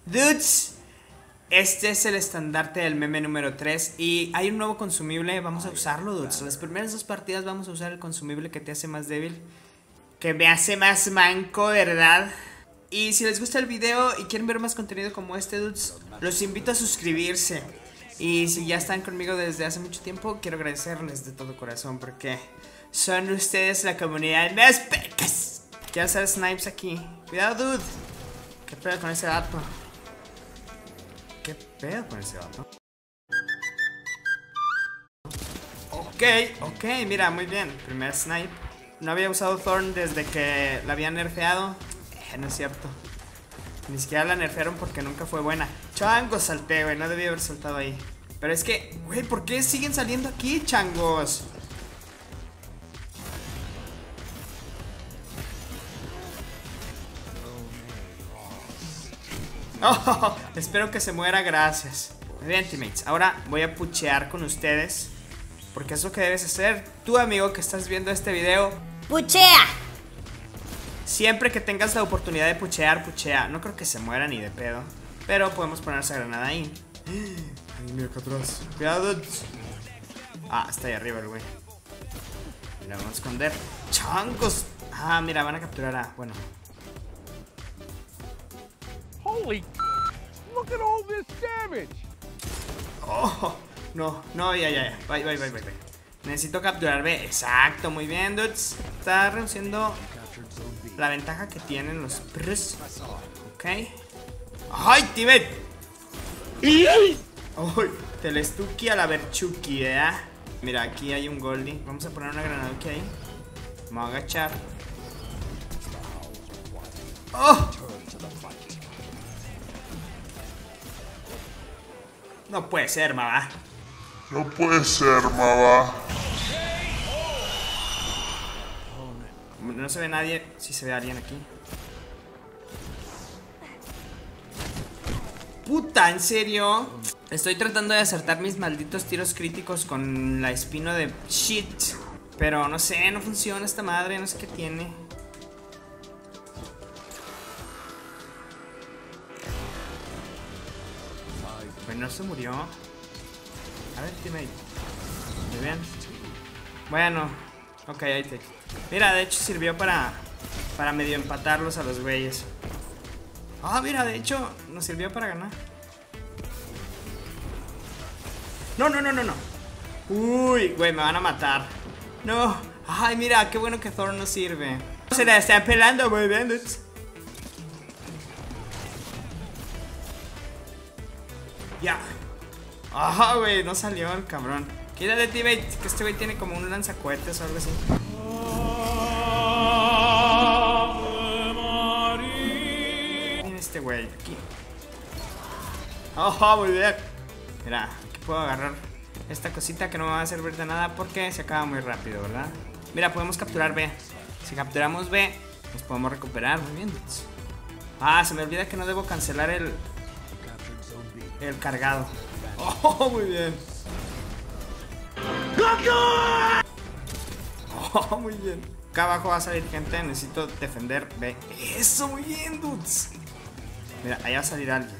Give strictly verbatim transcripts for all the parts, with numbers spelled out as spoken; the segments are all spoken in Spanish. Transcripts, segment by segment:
Dudes, este es el estandarte del meme número tres. Y hay un nuevo consumible, vamos a usarlo, dudes. Las primeras dos partidas vamos a usar el consumible que te hace más débil, que me hace más manco, ¿verdad? Y si les gusta el video y quieren ver más contenido como este, dudes, los invito a suscribirse. Y si ya están conmigo desde hace mucho tiempo, quiero agradecerles de todo corazón, porque son ustedes la comunidad más pecas. Quiero hacer snipes aquí. Cuidado, dude. ¿Qué pedo con ese vato? ¿Qué pedo con ese vato? Ok, ok, mira, muy bien. Primer snipe. No había usado Thorn desde que la habían nerfeado. Eh, no es cierto. Ni siquiera la nerfearon porque nunca fue buena. Changos, salté, güey. No debía haber saltado ahí. Pero es que, güey, ¿por qué siguen saliendo aquí, changos? Oh, espero que se muera, gracias. Muy bien, teammates. Ahora voy a puchear con ustedes, porque es lo que debes hacer. Tú, amigo, que estás viendo este video, ¡puchea! Siempre que tengas la oportunidad de puchear, puchea. No creo que se muera ni de pedo, pero podemos poner esa granada ahí. Ay, mira acá atrás. Cuidado. Ah, está ahí arriba el güey. Mira, vamos a esconder. ¡Changos! Ah, mira, van a capturar a... Bueno. Holy, look at all this damage. Oh, no, no, ya, ya, ya. Bye, bye, bye, bye, bye. Necesito capturar B. Exacto, muy bien, dudes. Está reduciendo la ventaja que tienen los prs. Ok. ¡Ay, Tibet! ¡Ay! Telestuki a la Berchuki, ¿eh? Mira, aquí hay un Goldie. Vamos a poner una granada aquí ahí. Vamos a agachar. ¡Oh! No puede ser, mamá. No puede ser, mamá. No se ve nadie. Si se ve alguien aquí. Puta, ¿en serio? Estoy tratando de acertar mis malditos tiros críticos con la espino de shit. Pero no sé, no funciona esta madre. No sé qué tiene. Bueno, se murió. A ver, teammate. Muy bien. Bueno, ok, ahí te. Mira, de hecho sirvió para Para medio empatarlos a los güeyes. Ah, mira, de hecho nos sirvió para ganar. No, no, no, no, no. Uy, güey, me van a matar. No. Ay, mira, qué bueno que Thor no sirve. Se la están pelando, muy bien, dudes. Ya. Ajá, güey, no salió el cabrón. Quítate, teammate, que este güey tiene como un lanzacohetes o algo así. Mira este güey, aquí. Ajá, muy bien. Mira, aquí puedo agarrar esta cosita que no me va a servir de nada porque se acaba muy rápido, ¿verdad? Mira, podemos capturar B. Si capturamos B, nos podemos recuperar. Muy bien, dudes. Ah, se me olvida que no debo cancelar el El cargado. Oh, muy bien. Oh, muy bien. Acá abajo va a salir gente. Necesito defender B. Eso, muy bien, dudes. Mira, allá va a salir alguien.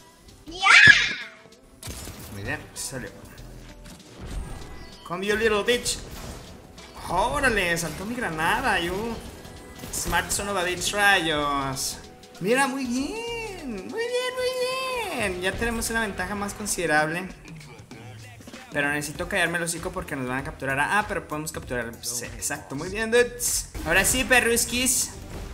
Muy bien, salió. Come you little bitch. Órale, saltó mi granada, you smart son of a bitch, rayos. Mira, muy bien. Muy bien, muy bien. Ya tenemos una ventaja más considerable. Pero necesito callarme el hocico porque nos van a capturar a... Ah, pero podemos capturar... Sí, exacto, muy bien, dudes. Ahora sí, perruskis.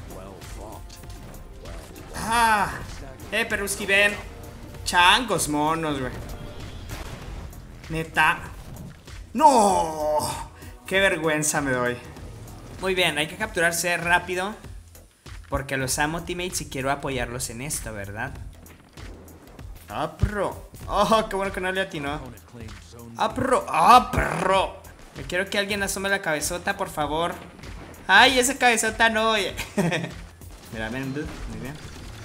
Ah. Eh, perruski, ven. Changos monos, güey. Neta. ¡No! Qué vergüenza me doy. Muy bien, hay que capturarse rápido, porque los amo, teammates, y quiero apoyarlos en esto, ¿verdad? ¡Ah, pro! ¡Oh, qué bueno que no le atinó! ¡Ah, pro! ¡Ah, pro! Me quiero que alguien asome la cabezota, por favor. ¡Ay, esa cabezota no! Mira, ven, dude. Muy bien.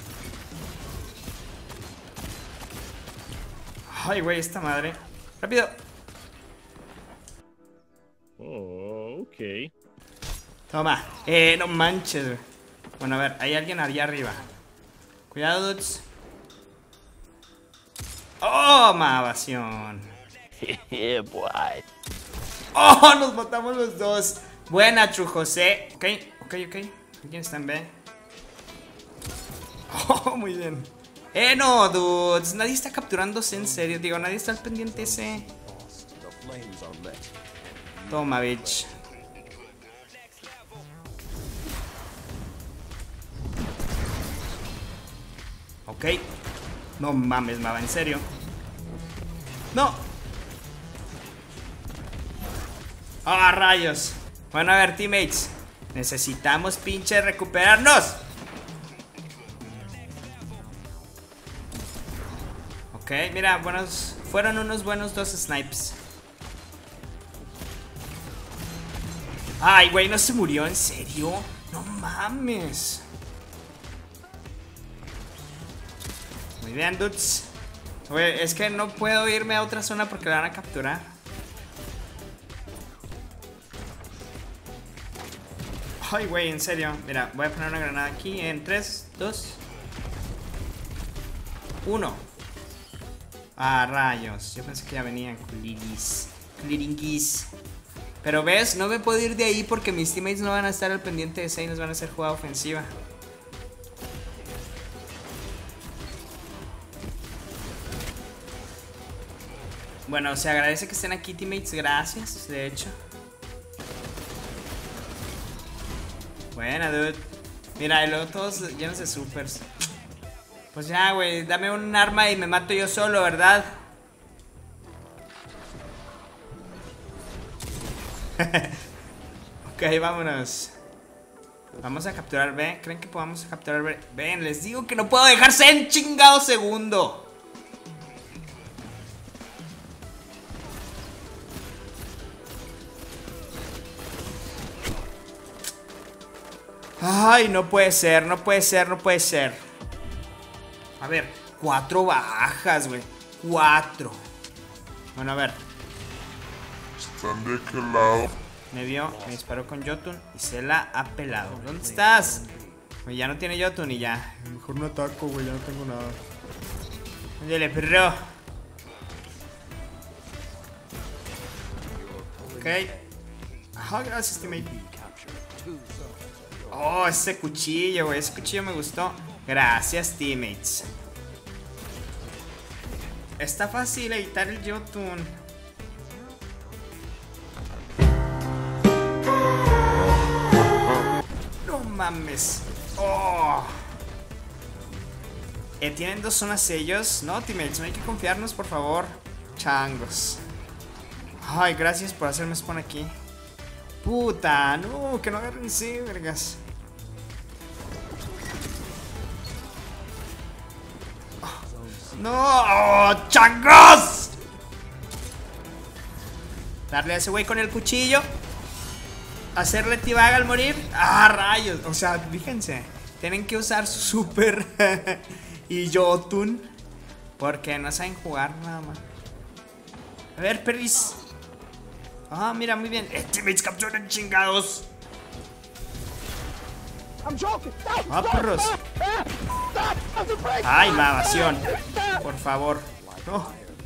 ¡Ay, güey, esta madre! ¡Rápido! Oh, ok. Toma. Eh, no manches, güey. Bueno, a ver, hay alguien allá arriba. Cuidado, dudes. Oh, mavación. Yeah, boy. Oh, nos botamos los dos. Buena, True José. Ok, ok, ok. ¿Quién está en B? Oh, muy bien. Eh, no, dudes. Nadie está capturándose en serio. Digo, nadie está al pendiente ese. Toma, bitch. Ok. No mames, Mava, en serio. No. Ah, rayos. Bueno, a ver, teammates. Necesitamos pinche recuperarnos. Ok, mira, buenos. Fueron unos buenos dos snipes. Ay, güey, no se murió, ¿en serio? No mames. Muy bien, dudes. Güey, es que no puedo irme a otra zona porque la van a capturar. Ay, güey, en serio. Mira, voy a poner una granada aquí en tres, dos, uno. Ah, rayos. Yo pensé que ya venían culiris. Culiringuis. Pero ves, no me puedo ir de ahí porque mis teammates no van a estar al pendiente de ese y nos van a hacer jugada ofensiva. Bueno, se agradece que estén aquí, teammates. Gracias, de hecho. Buena, dude. Mira, y luego todos llenos de supers. Pues ya, güey, dame un arma y me mato yo solo, ¿verdad? Ok, vámonos. Vamos a capturar B. ¿Creen que podamos capturar B? Ven, les digo que no puedo dejarse en chingado segundo. Ay, no puede ser, no puede ser, no puede ser. A ver, cuatro bajas, güey. Cuatro. Bueno, a ver. ¿Están de qué lado? Me vio, me disparó con Jotun y se la ha pelado. ¿Dónde estás? Güey, ya no tiene Jotun y ya. Mejor no ataco, güey, ya no tengo nada. Ándale, perro. Ok. Ah, gracias, teammate. Oh, ese cuchillo, güey. Ese cuchillo me gustó. Gracias, teammates. Está fácil editar el Jotun. No mames. Oh. Eh, ¿Tienen dos zonas ellos? No, teammates, no hay que confiarnos, por favor. Changos. Ay, gracias por hacerme spawn aquí. Puta, no, que no agarren sí, vergas. No, oh, changos. Darle a ese güey con el cuchillo. Hacerle tibaga al morir. Ah, rayos. O sea, fíjense. Tienen que usar su super y Jotun. Porque no saben jugar nada más. A ver, perris. Ah, mira, muy bien. Eh, teammates, capturan chingados. Ah, perros. Ay, la evasión. Por favor. No.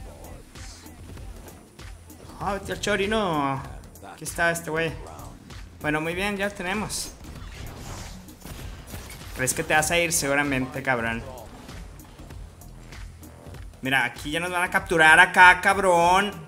Ah, vete al chori, no. Aquí está este güey. Bueno, muy bien, ya lo tenemos. ¿Crees que te vas a ir? Seguramente, cabrón. Mira, aquí ya nos van a capturar acá, cabrón.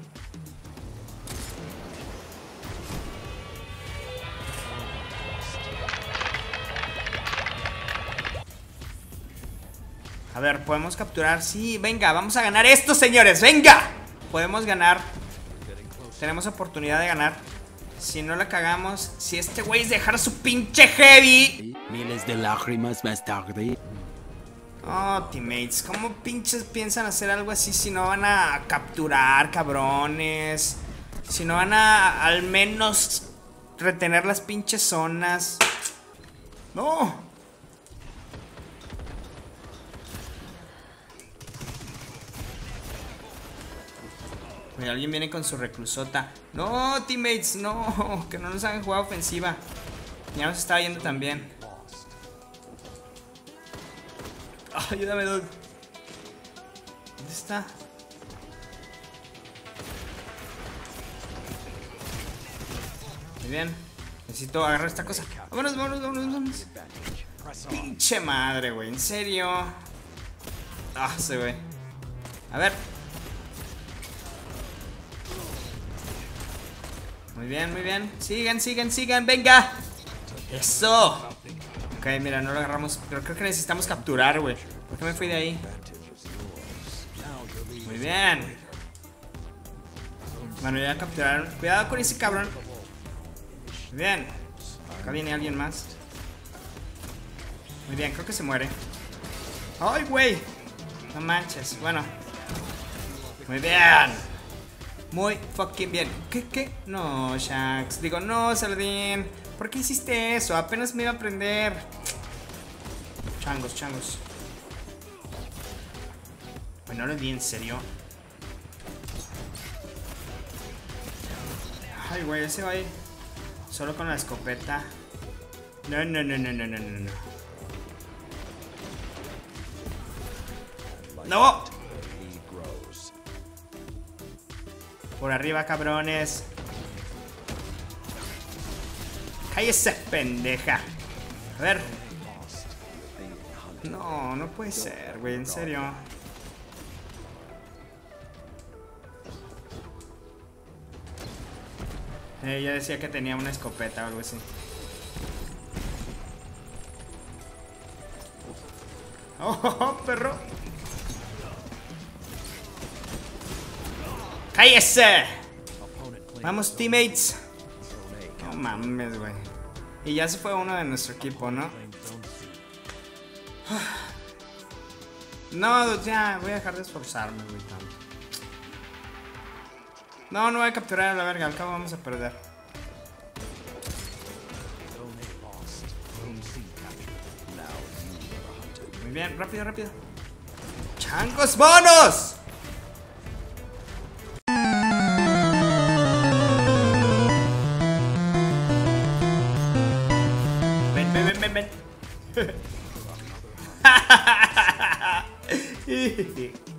A ver, podemos capturar. Sí, venga, vamos a ganar esto, señores. ¡Venga! Podemos ganar. Tenemos oportunidad de ganar. Si no la cagamos, si este güey dejar su pinche heavy. Miles de lágrimas más tarde. Oh, teammates, ¿cómo pinches piensan hacer algo así si no van a capturar, cabrones? Si no van a al menos retener las pinches zonas. No. Mira, alguien viene con su reclusota. No, teammates, no. Que no nos hagan jugada ofensiva. Ya nos estaba yendo también. Oh, ayúdame, dude. ¿Dónde está? Muy bien. Necesito agarrar esta cosa. Vámonos, vámonos, vámonos, vámonos. Pinche madre, güey. ¿En serio? Ah, se ve. A ver. Muy bien, muy bien. Sigan, sigan, sigan. ¡Venga! ¡Eso! Ok, mira, no lo agarramos. Pero creo que necesitamos capturar, güey. ¿Por qué me fui de ahí? Muy bien. Bueno, ya capturaron. Cuidado con ese cabrón. Muy bien. Acá viene alguien más. Muy bien, creo que se muere. ¡Ay, güey! No manches, bueno. Muy bien. Muy fucking bien. ¿Qué, qué? No, Shax. Digo, no, Saladín. ¿Por qué hiciste eso? Apenas me iba a aprender. Changos, changos. Bueno, lo vi en serio. Ay, güey, ese va a ir solo con la escopeta. No, no, no, no, no, no, no, no. ¡No! Por arriba, cabrones. ¡Cállese, pendeja! A ver. No, no puede ser, güey, en serio. Eh, ya decía que tenía una escopeta o algo así. ¡Oh, oh, oh, perro! ¡Cállese! Vamos, teammates. No mames, güey. Y ya se fue uno de nuestro equipo, ¿no? No, ya voy a dejar de esforzarme, güey. No, no voy a capturar a la verga. Al cabo vamos a perder. Muy bien, rápido, rápido. ¡Changos monos! Ven, ven, ven, ven, ven.